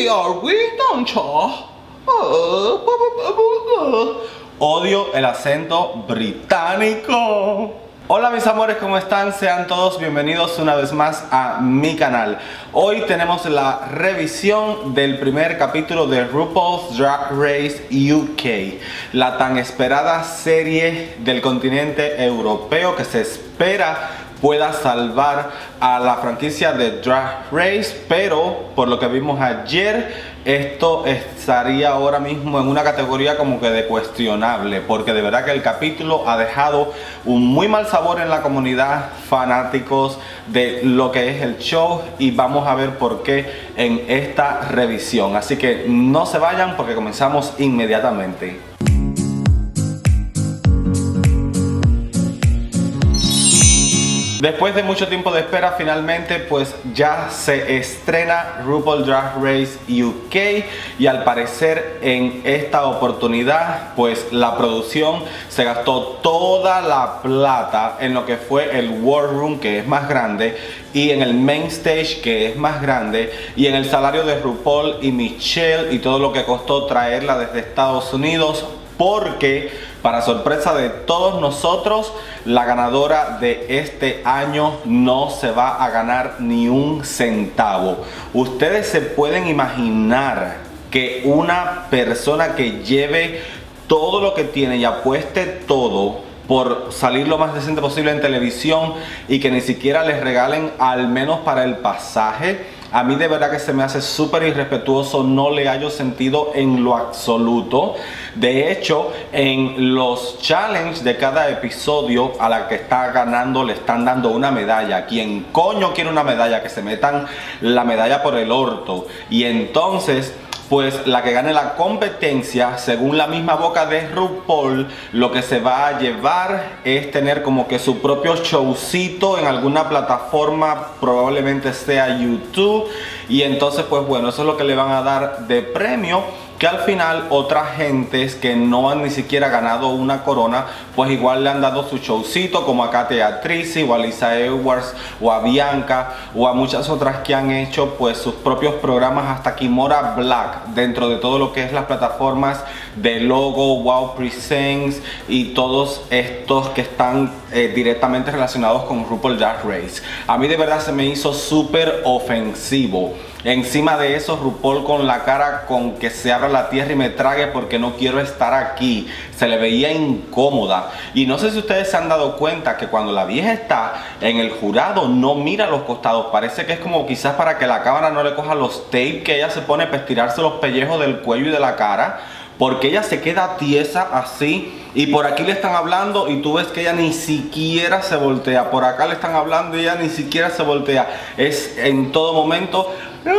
We are we, don't you? Odio el acento británico. Hola mis amores, ¿cómo están? Sean todos bienvenidos una vez más a mi canal. Hoy tenemos la revisión del primer capítulo de RuPaul's Drag Race UK, la tan esperada serie del continente europeo que se espera pueda salvar a la franquicia de Drag Race, pero por lo que vimos ayer, esto estaría ahora mismo en una categoría como que de cuestionable, porque de verdad que el capítulo ha dejado un muy mal sabor en la comunidad, fanáticos de lo que es el show, y vamos a ver por qué en esta revisión. Así que no se vayan porque comenzamos inmediatamente. Después de mucho tiempo de espera, finalmente pues ya se estrena RuPaul's Drag Race UK, y al parecer en esta oportunidad pues la producción se gastó toda la plata en lo que fue el War Room, que es más grande, y en el Main Stage, que es más grande, y en el salario de RuPaul y Michelle y todo lo que costó traerla desde Estados Unidos, porque para sorpresa de todos nosotros, la ganadora de este año no se va a ganar ni un centavo. Ustedes se pueden imaginar que una persona que lleve todo lo que tiene y apueste todo por salir lo más decente posible en televisión y que ni siquiera les regalen al menos para el pasaje, a mí de verdad que se me hace súper irrespetuoso, no le hallo sentido en lo absoluto. De hecho, en los challenges de cada episodio, a la que está ganando le están dando una medalla. Quien coño quiere una medalla, que se metan la medalla por el orto. Y entonces, pues la que gane la competencia, según la misma boca de RuPaul, lo que se va a llevar es tener como que su propio showcito en alguna plataforma, probablemente sea YouTube. Y entonces pues bueno, eso es lo que le van a dar de premio, que al final otras gentes que no han ni siquiera ganado una corona, pues igual le han dado su showcito, como a Katia Tricey o a Lisa Edwards o a Bianca o a muchas otras que han hecho pues sus propios programas, hasta Kimora Black, dentro de todo lo que es las plataformas de Logo, Wow Presents y todos estos que están directamente relacionados con RuPaul's Drag Race. A mí de verdad se me hizo súper ofensivo. Encima de eso, RuPaul con la cara con que se abra la tierra y me trague porque no quiero estar aquí. Se le veía incómoda. Y no sé si ustedes se han dado cuenta que cuando la vieja está en el jurado no mira a los costados. Parece que es como quizás para que la cámara no le coja los tapes que ella se pone para estirarse los pellejos del cuello y de la cara, porque ella se queda tiesa así. Y por aquí le están hablando y tú ves que ella ni siquiera se voltea. Por acá le están hablando y ella ni siquiera se voltea. Es en todo momento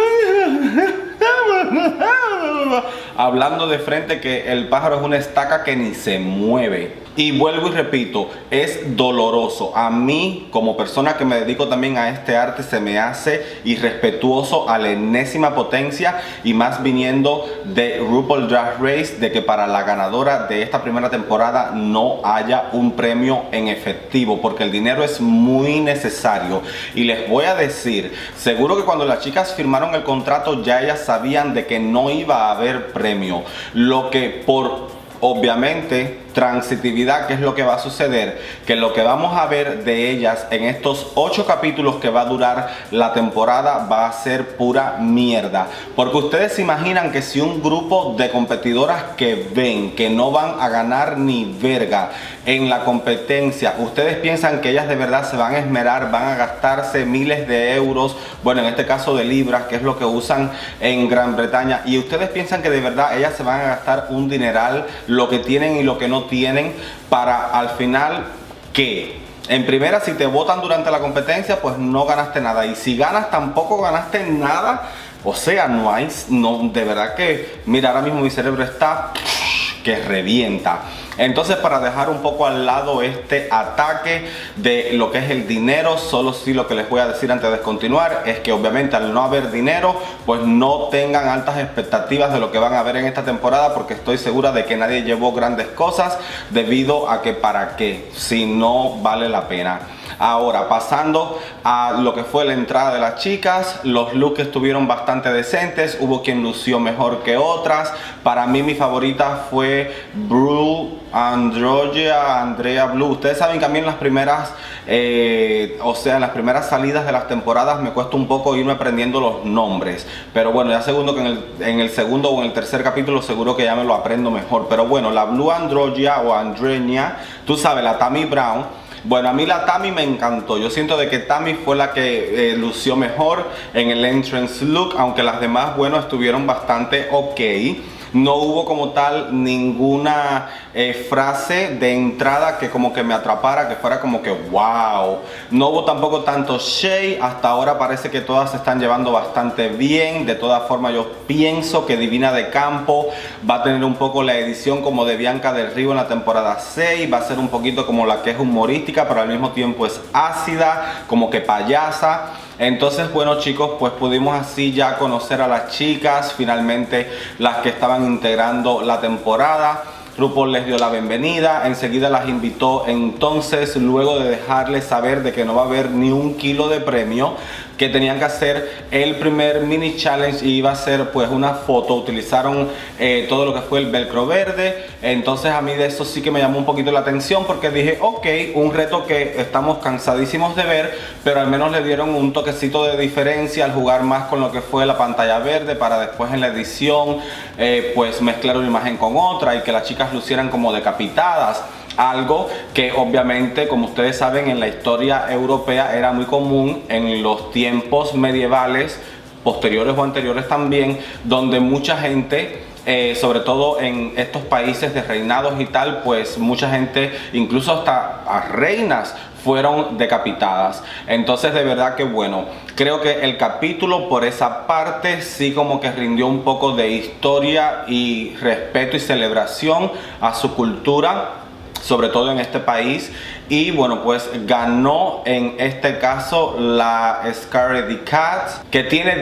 hablando de frente, que el pájaro es una estaca que ni se mueve. Y vuelvo y repito, es doloroso. A mí, como persona que me dedico también a este arte, se me hace irrespetuoso a la enésima potencia, y más viniendo de RuPaul's Drag Race, de que para la ganadora de esta primera temporada no haya un premio en efectivo, porque el dinero es muy necesario. Y les voy a decir, seguro que cuando las chicas firmaron el contrato ya ellas sabían de que no iba a haber premio. Lo que por obviamente transitividad, ¿qué es lo que va a suceder? Que lo que vamos a ver de ellas en estos 8 capítulos que va a durar la temporada va a ser pura mierda. Porque ustedes se imaginan que si un grupo de competidoras que ven que no van a ganar ni verga en la competencia, ustedes piensan que ellas de verdad se van a esmerar, van a gastarse miles de euros, bueno, en este caso de libras, que es lo que usan en Gran Bretaña, y ustedes piensan que de verdad ellas se van a gastar un dineral, lo que tienen y lo que no tienen, para al final que en primera, si te votan durante la competencia, pues no ganaste nada, y si ganas tampoco ganaste nada. O sea, no hay, no, de verdad que mira, ahora mismo mi cerebro está que revienta. Entonces, para dejar un poco al lado este ataque de lo que es el dinero, solo sí lo que les voy a decir antes de continuar es que obviamente al no haber dinero, pues no tengan altas expectativas de lo que van a ver en esta temporada, porque estoy segura de que nadie llevó grandes cosas, debido a que para qué, si no vale la pena. Ahora, pasando a lo que fue la entrada de las chicas, los looks estuvieron bastante decentes, hubo quien lució mejor que otras. Para mí mi favorita fue Andrea Blue. Ustedes saben que a mí en las primeras, en las primeras salidas de las temporadas me cuesta un poco irme aprendiendo los nombres, pero bueno, ya segundo que en el segundo o en el tercer capítulo seguro que ya me lo aprendo mejor. Pero bueno, la Blue Androgia o Andreña, tú sabes, la Tammy Brown. Bueno, a mí la Tammy me encantó. Yo siento de que Tammy fue la que lució mejor en el entrance look, aunque las demás, bueno, estuvieron bastante ok. No hubo como tal ninguna frase de entrada que como que me atrapara, que fuera como que wow. No hubo tampoco tanto shade. Hasta ahora parece que todas se están llevando bastante bien. De todas formas, yo pienso que Divina de Campo va a tener un poco la edición como de Bianca del Río en la temporada 6. Va a ser un poquito como la que es humorística, pero al mismo tiempo es ácida, como que payasa. Entonces, bueno, chicos, pues pudimos así ya conocer a las chicas, finalmente las que estaban integrando la temporada. RuPaul les dio la bienvenida, enseguida las invitó. Entonces, luego de dejarles saber de que no va a haber ni un kilo de premio, que tenían que hacer el primer mini challenge y iba a ser pues una foto. Utilizaron todo lo que fue el velcro verde. Entonces a mí de eso sí que me llamó un poquito la atención, porque dije ok, un reto que estamos cansadísimos de ver, pero al menos le dieron un toquecito de diferencia al jugar más con lo que fue la pantalla verde, para después en la edición pues mezclar una imagen con otra y que las chicas lucieran como decapitadas. Algo que obviamente, como ustedes saben, en la historia europea era muy común en los tiempos medievales, posteriores o anteriores también, donde mucha gente, sobre todo en estos países de reinados y tal, pues mucha gente, incluso hasta a reinas, fueron decapitadas. Entonces de verdad que bueno, creo que el capítulo por esa parte sí como que rindió un poco de historia y respeto y celebración a su cultura, sobre todo en este país. Y bueno, pues ganó en este caso la Scaredy Kat, que tiene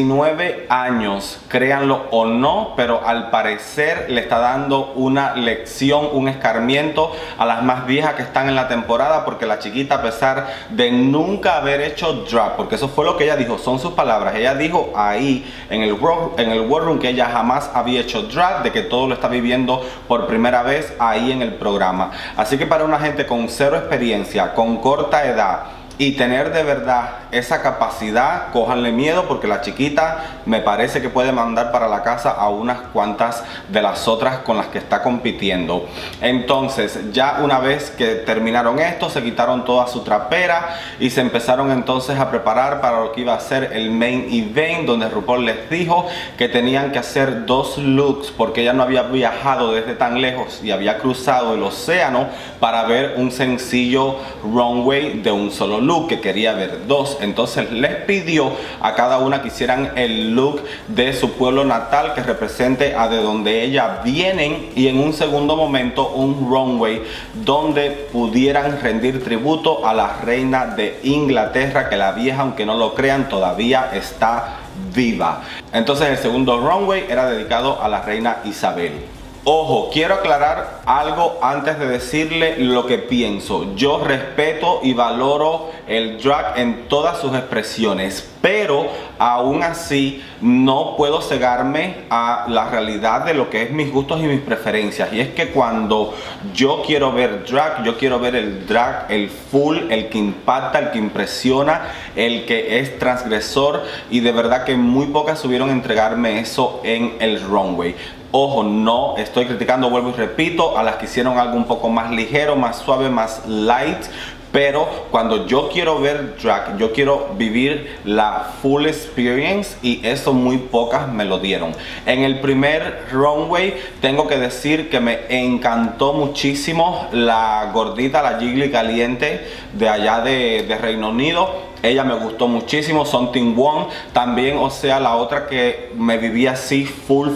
19 años, créanlo o no, pero al parecer le está dando una lección, un escarmiento a las más viejas que están en la temporada, porque la chiquita, a pesar de nunca haber hecho drag, porque eso fue lo que ella dijo, son sus palabras, ella dijo ahí en el War Room que ella jamás había hecho drag, de que todo lo está viviendo por primera vez ahí en el programa. Así que para una gente con cero experiencia, con corta edad, y tener de verdad esa capacidad, cójanle miedo, porque la chiquita me parece que puede mandar para la casa a unas cuantas de las otras con las que está compitiendo. Entonces, ya una vez que terminaron esto, se quitaron toda su trapera y se empezaron entonces a preparar para lo que iba a ser el main event, donde RuPaul les dijo que tenían que hacer 2 looks, porque ella no había viajado desde tan lejos y había cruzado el océano para ver un sencillo runway de un solo look, que quería ver 2. Entonces les pidió a cada una que hicieran el look de su pueblo natal, que represente a de donde ellas vienen, y en un segundo momento un runway donde pudieran rendir tributo a la reina de Inglaterra, que la vieja, aunque no lo crean, todavía está viva. Entonces el segundo runway era dedicado a la reina Isabel. Ojo, quiero aclarar algo antes de decirle lo que pienso. Yo respeto y valoro el drag en todas sus expresiones, pero aún así no puedo cegarme a la realidad de lo que es mis gustos y mis preferencias. Y es que cuando yo quiero ver drag, yo quiero ver el drag, el full, el que impacta, el que impresiona, el que es transgresor, y de verdad que muy pocas supieron entregarme eso en el runway. Ojo, no estoy criticando, vuelvo y repito, a las que hicieron algo un poco más ligero, más suave, más light. Pero cuando yo quiero ver drag, yo quiero vivir la full experience, y eso muy pocas me lo dieron. En el primer runway tengo que decir que me encantó muchísimo la gordita, la Jiggly caliente de allá de Reino Unido. Ella me gustó muchísimo. Something One también, o sea, la otra que me vivía así full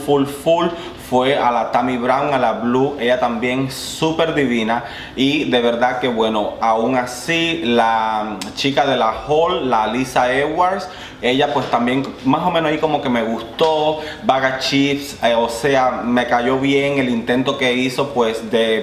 fue a la Tammy Brown, a la Blue. Ella también súper divina. Y de verdad que bueno, aún así la chica de la Hall, la Lisa Edwards, ella pues también más o menos ahí como que me gustó. Baga Chips, o sea, me cayó bien el intento que hizo pues de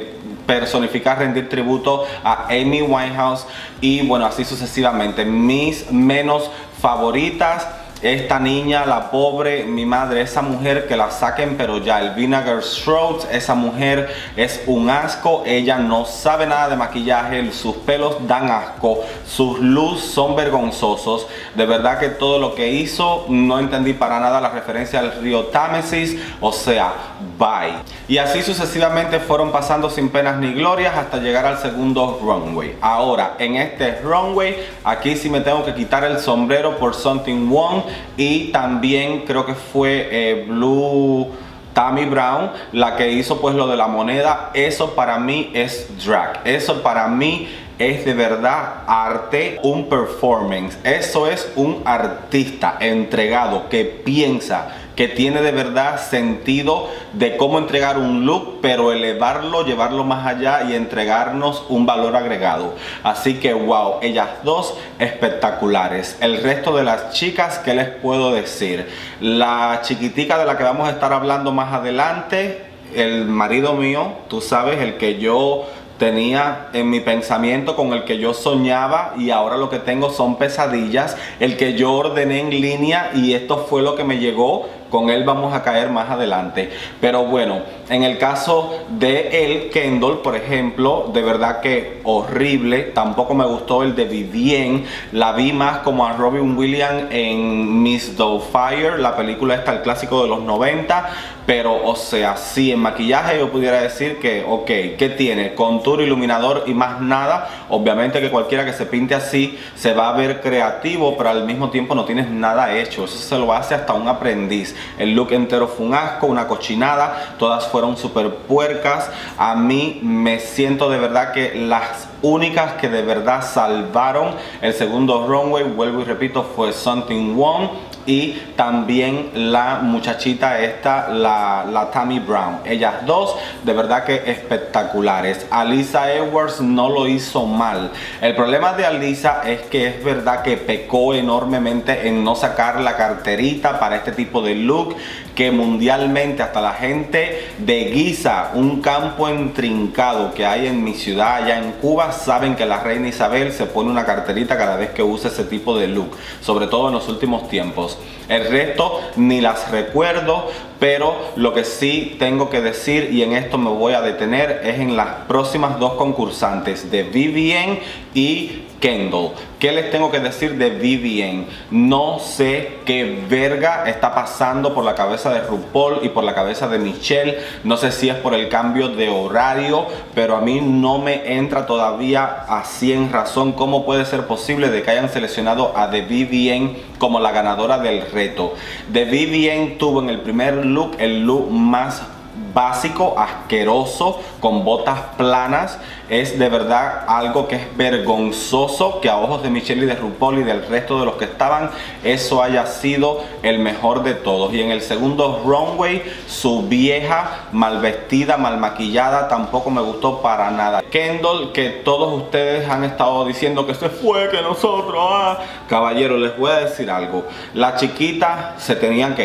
personificar, rendir tributo a Amy Winehouse y bueno, así sucesivamente. Mis menos favoritas: esta niña, la pobre, mi madre, esa mujer que la saquen pero ya. El Vinegar Strokes, esa mujer es un asco. Ella no sabe nada de maquillaje, sus pelos dan asco, sus looks son vergonzosos. De verdad que todo lo que hizo, no entendí para nada la referencia al río Támesis. O sea, bye. Y así sucesivamente fueron pasando sin penas ni glorias hasta llegar al segundo runway. Ahora, en este runway, aquí sí me tengo que quitar el sombrero por Something Wrong. Y también creo que fue Blue Tammy Brown la que hizo pues lo de la moneda. Eso para mí es drag, eso para mí es de verdad arte, un performance. Eso es un artista entregado que piensa, que tiene de verdad sentido de cómo entregar un look, pero elevarlo, llevarlo más allá y entregarnos un valor agregado. Así que wow, ellas dos espectaculares. El resto de las chicas, ¿qué les puedo decir? La chiquitica de la que vamos a estar hablando más adelante, el marido mío, tú sabes, el que yo tenía en mi pensamiento, con el que yo soñaba y ahora lo que tengo son pesadillas, el que yo ordené en línea y esto fue lo que me llegó. Con él vamos a caer más adelante. Pero bueno, en el caso de él, Kendall, por ejemplo, de verdad que horrible. Tampoco me gustó el de Vivienne. La vi más como a Robin Williams en Miss Doubtfire, la película esta, el clásico de los 90. Pero, o sea, sí, en maquillaje yo pudiera decir que, ok, ¿qué tiene? Contour, iluminador y más nada. Obviamente que cualquiera que se pinte así se va a ver creativo, pero al mismo tiempo no tienes nada hecho. Eso se lo hace hasta un aprendiz. El look entero fue un asco, una cochinada. Todas fueron súper puercas. A mí me siento de verdad que las únicas que de verdad salvaron el segundo runway, vuelvo y repito, fue Something Wrong y también la muchachita esta, la Tammy Brown. Ellas dos de verdad que espectaculares. Alyssa Edwards no lo hizo mal. El problema de Alyssa es que es verdad que pecó enormemente en no sacar la carterita para este tipo de look, que mundialmente hasta la gente de Giza, un campo intrincado que hay en mi ciudad allá en Cuba, saben que la reina Isabel se pone una carterita cada vez que usa ese tipo de look, sobre todo en los últimos tiempos. El resto ni las recuerdo, pero lo que sí tengo que decir, y en esto me voy a detener, es en las próximas dos concursantes, de Vivienne y Kendall. ¿Qué les tengo que decir de Vivienne? No sé qué verga está pasando por la cabeza de RuPaul y por la cabeza de Michelle. No sé si es por el cambio de horario, pero a mí no me entra todavía así en razón cómo puede ser posible de que hayan seleccionado a The Vivienne como la ganadora del reto. The Vivienne tuvo en el primer look el look más básico, asqueroso, con botas planas. Es de verdad algo que es vergonzoso que a ojos de Michelle y de RuPaul y del resto de los que estaban, eso haya sido el mejor de todos. Y en el segundo runway, su vieja, mal vestida, mal maquillada, tampoco me gustó para nada. Kendall, que todos ustedes han estado diciendo que se fue, que nosotros, Caballero, les voy a decir algo. La chiquita se tenían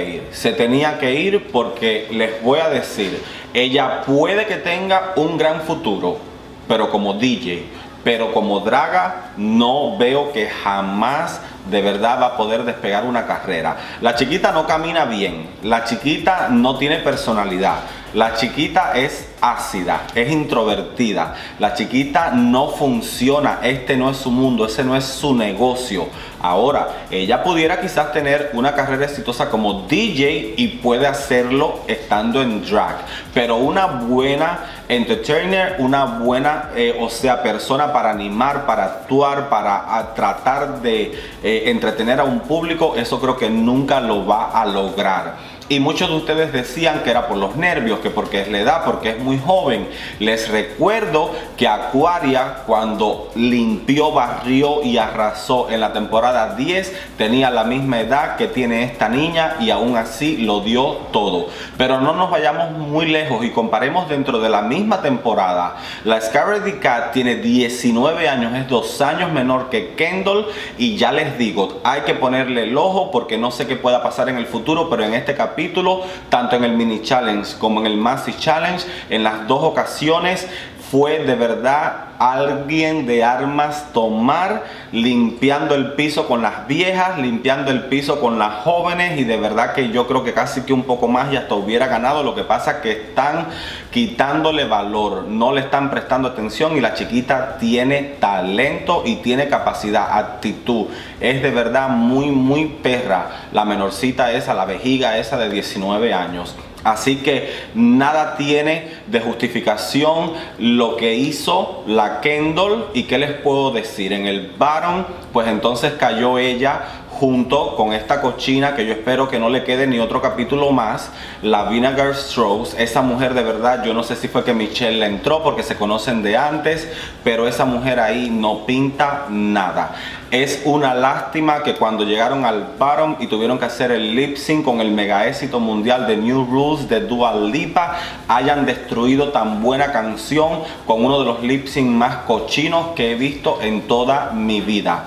que ir porque les voy a decir, ella puede que tenga un gran futuro, pero como DJ, pero como draga no veo que jamás de verdad va a poder despegar una carrera. La chiquita no camina bien, la chiquita no tiene personalidad, la chiquita es ácida, es introvertida, la chiquita no funciona, este no es su mundo, ese no es su negocio. Ahora, ella pudiera quizás tener una carrera exitosa como DJ y puede hacerlo estando en drag, pero una buena entertainer, una buena, persona para animar, para actuar, para tratar de entretener a un público, eso creo que nunca lo va a lograr. Y muchos de ustedes decían que era por los nervios, que porque es la edad, porque es muy joven. Les recuerdo que Aquaria, cuando limpió, barrió y arrasó en la temporada 10, tenía la misma edad que tiene esta niña y aún así lo dio todo. Pero no nos vayamos muy lejos y comparemos dentro de la misma temporada. La Scarlet Cat tiene 19 años, es 2 años menor que Kendall, y ya les digo, hay que ponerle el ojo porque no sé qué pueda pasar en el futuro, pero en este capítulo, tanto en el mini challenge como en el maxi challenge, en las dos ocasiones fue de verdad alguien de armas tomar, limpiando el piso con las viejas, limpiando el piso con las jóvenes, y de verdad que yo creo que casi que un poco más y hasta hubiera ganado. Lo que pasa es que están quitándole valor, no le están prestando atención, y la chiquita tiene talento y tiene capacidad, actitud, es de verdad muy perra, la menorcita esa, la vejiga esa de 19 años. Así que nada tiene de justificación lo que hizo la Kendall. ¿Y qué les puedo decir? En el bottom, pues entonces cayó ella junto con esta cochina que yo espero que no le quede ni otro capítulo más, la Vinegar Strokes. Esa mujer de verdad, yo no sé si fue que Michelle le entró porque se conocen de antes, pero esa mujer ahí no pinta nada. Es una lástima que cuando llegaron al bottom y tuvieron que hacer el lip sync con el mega éxito mundial de New Rules de Dua Lipa, hayan destruido tan buena canción con uno de los lip sync más cochinos que he visto en toda mi vida.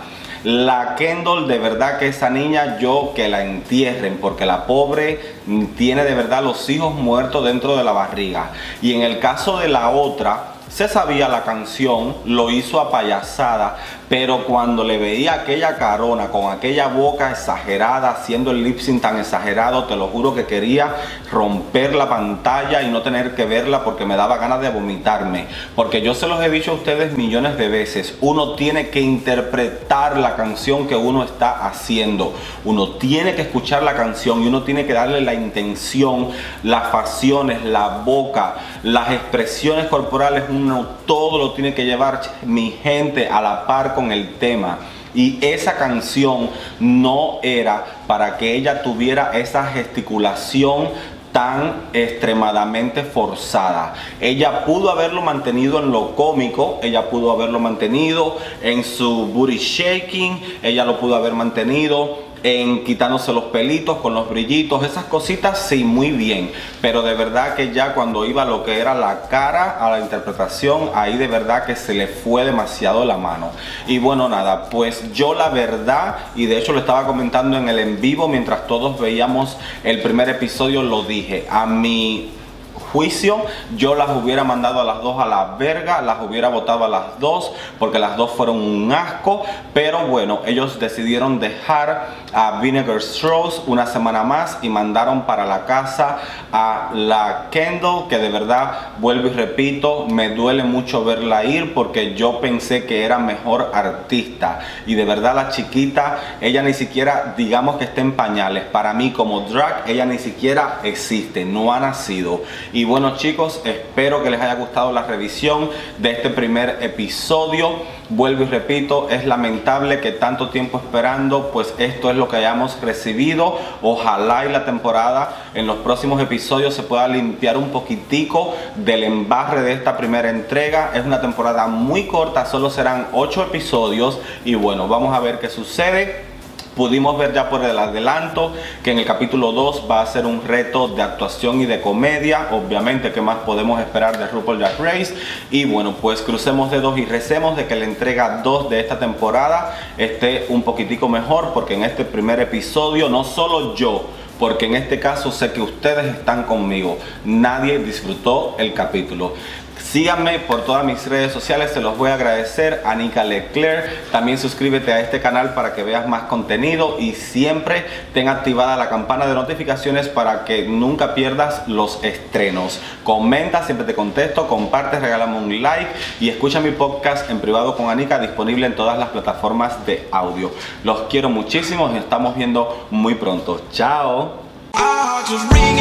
La Kendall, de verdad que esa niña, yo que la entierren, porque la pobre tiene de verdad los hijos muertos dentro de la barriga. Y en el caso de la otra, se sabía la canción, lo hizo a payasada, pero cuando le veía aquella carona con aquella boca exagerada, haciendo el lip sync tan exagerado, te lo juro que quería romper la pantalla y no tener que verla porque me daba ganas de vomitarme. Porque yo se los he dicho a ustedes millones de veces, uno tiene que interpretar la canción que uno está haciendo. Uno tiene que escuchar la canción y uno tiene que darle la intención, las facciones, la boca, las expresiones corporales, uno todo lo tiene que llevar, mi gente, a la par con el tema. Y esa canción no era para que ella tuviera esa gesticulación tan extremadamente forzada. Ella pudo haberlo mantenido en lo cómico, ella pudo haberlo mantenido en su booty shaking, ella lo pudo haber mantenido en quitándose los pelitos con los brillitos, esas cositas sí, muy bien, pero de verdad que ya cuando iba a lo que era la cara, a la interpretación, ahí de verdad que se le fue demasiado la mano. Y bueno, nada, pues yo la verdad, y de hecho lo estaba comentando en el en vivo mientras todos veíamos el primer episodio, lo dije, a mi juicio yo las hubiera mandado a las dos a la verga, las hubiera votado a las dos porque las dos fueron un asco, pero bueno, ellos decidieron dejar a Vinegar Strokes una semana más y mandaron para la casa a la Kendall, que de verdad, vuelvo y repito, me duele mucho verla ir porque yo pensé que era mejor artista, y de verdad la chiquita, ella ni siquiera, digamos que está en pañales. Para mí como drag, ella ni siquiera existe, no ha nacido. Y bueno chicos, espero que les haya gustado la revisión de este primer episodio. Vuelvo y repito, es lamentable que tanto tiempo esperando, pues esto es lo que hayamos recibido. Ojalá y la temporada en los próximos episodios se pueda limpiar un poquitico del embarre de esta primera entrega. Es una temporada muy corta, solo serán 8 episodios y bueno, vamos a ver qué sucede. Pudimos ver ya por el adelanto que en el capítulo 2 va a ser un reto de actuación y de comedia. Obviamente, ¿qué más podemos esperar de RuPaul's Drag Race? Y bueno, pues crucemos dedos y recemos de que la entrega 2 de esta temporada esté un poquitico mejor, porque en este primer episodio, no solo yo, porque en este caso sé que ustedes están conmigo, nadie disfrutó el capítulo. Síganme por todas mis redes sociales, se los voy a agradecer. Anika Leclerc, también suscríbete a este canal para que veas más contenido y siempre ten activada la campana de notificaciones para que nunca pierdas los estrenos. Comenta, siempre te contesto, comparte, regálame un like y escucha mi podcast en privado con Anika, disponible en todas las plataformas de audio. Los quiero muchísimo y nos estamos viendo muy pronto. Chao.